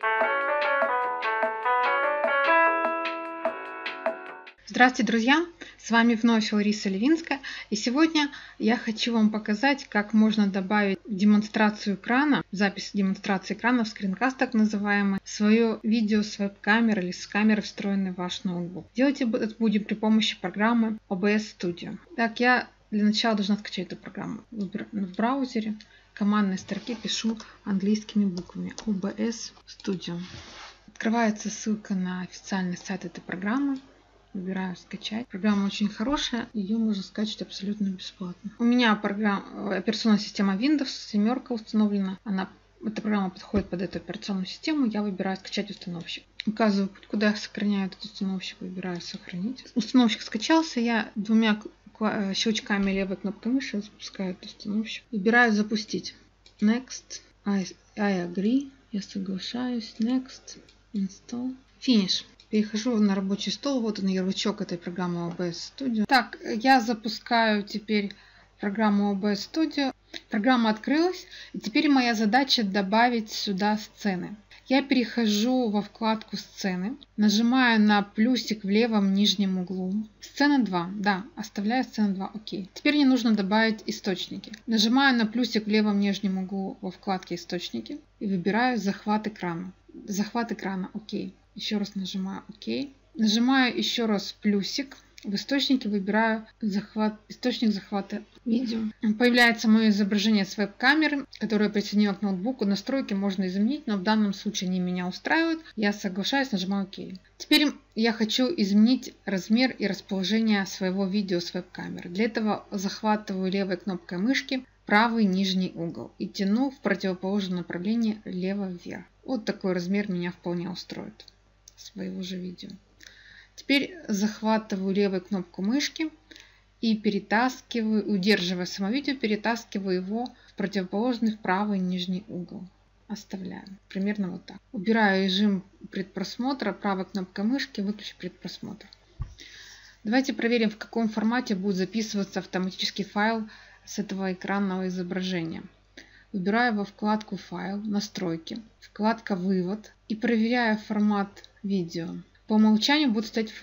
Здравствуйте, друзья! С вами вновь Лариса Левинская. И сегодня я хочу вам показать, как можно добавить демонстрацию экрана, запись демонстрации экрана в скринкаст так называемый, свое видео с веб-камеры или с камеры, встроенной в ваш ноутбук. Делать это будем при помощи программы OBS Studio. Так, я для начала должна скачать эту программу. В браузере в командной строке пишу английскими буквами OBS Studio. Открывается ссылка на официальный сайт этой программы. Выбираю скачать. Программа очень хорошая, ее можно скачать абсолютно бесплатно. У меня операционная система Windows 7 установлена. Эта программа подходит под эту операционную систему. Я выбираю скачать установщик. Указываю путь, куда я сохраняю этот установщик, выбираю сохранить. Установщик скачался, я двумя щелчками левой кнопкой мыши запускаю этот установщик. Выбираю запустить. Next. I agree. Я соглашаюсь. Next. Install. Finish. Перехожу на рабочий стол. Вот он, ярлычок этой программы OBS Studio. Так, я запускаю теперь программу OBS Studio. Программа открылась. И теперь моя задача добавить сюда сцены. Я перехожу во вкладку «Сцены». Нажимаю на плюсик в левом нижнем углу. Сцена 2. Да, оставляю сцену 2. Окей. Теперь мне нужно добавить источники. Нажимаю на плюсик в левом нижнем углу во вкладке «Источники». И выбираю «Захват экрана». Захват экрана. Окей. Еще раз нажимаю ОК. Нажимаю еще раз плюсик. В источнике выбираю источник захвата видео. Появляется мое изображение с веб-камеры, которое присоединено к ноутбуку. Настройки можно изменить, но в данном случае они меня устраивают. Я соглашаюсь, нажимаю ОК. Теперь я хочу изменить размер и расположение своего видео с веб-камеры. Для этого захватываю левой кнопкой мышки правый нижний угол и тяну в противоположном направлении лево вверх. Вот такой размер меня вполне устроит своего же видео. Теперь захватываю левую кнопку мышки и перетаскиваю, удерживая само видео, перетаскиваю его в противоположный правый нижний угол. Оставляю. Примерно вот так. Убираю режим предпросмотра, правой кнопкой мышки, выключу предпросмотр. Давайте проверим, в каком формате будет записываться автоматический файл с этого экранного изображения. Выбираю во вкладку «Файл», «Настройки», вкладка «Вывод» и проверяю формат видео. По умолчанию будет стоять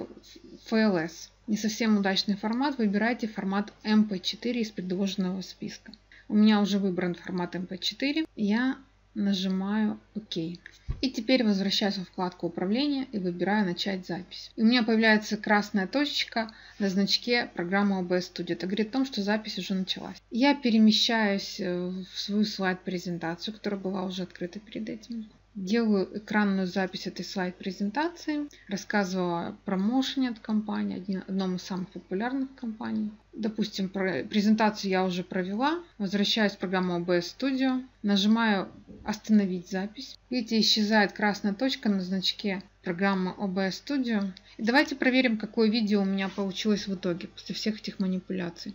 FLS. Не совсем удачный формат. Выбирайте формат MP4 из предложенного списка. У меня уже выбран формат MP4. Я нажимаю ОК. И теперь возвращаюсь во вкладку «Управление» и выбираю «Начать запись». И у меня появляется красная точечка на значке программы OBS Studio. Это говорит о том, что запись уже началась. Я перемещаюсь в свою слайд-презентацию, которая была уже открыта перед этим. Делаю экранную запись этой слайд-презентации. Рассказываю о промоушене от компании, одном из самых популярных компаний. Допустим, презентацию я уже провела. Возвращаюсь в программу OBS Studio. Нажимаю «Остановить запись». Видите, исчезает красная точка на значке программы OBS Studio. И давайте проверим, какое видео у меня получилось в итоге после всех этих манипуляций.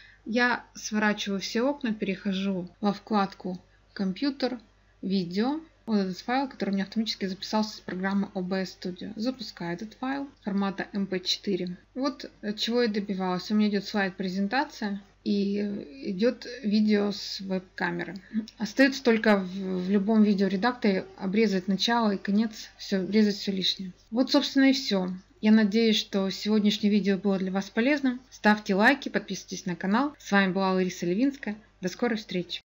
Я сворачиваю все окна, перехожу во вкладку «Компьютер», «Видео». Вот этот файл, который у меня автоматически записался с программы OBS Studio. Запускаю этот файл формата MP4. Вот чего я добивалась. У меня идет слайд-презентация и идет видео с веб-камеры. Остается только в любом видеоредакторе обрезать начало и конец, обрезать все лишнее. Вот, собственно, и все. Я надеюсь, что сегодняшнее видео было для вас полезным. Ставьте лайки, подписывайтесь на канал. С вами была Лариса Левинская. До скорой встречи.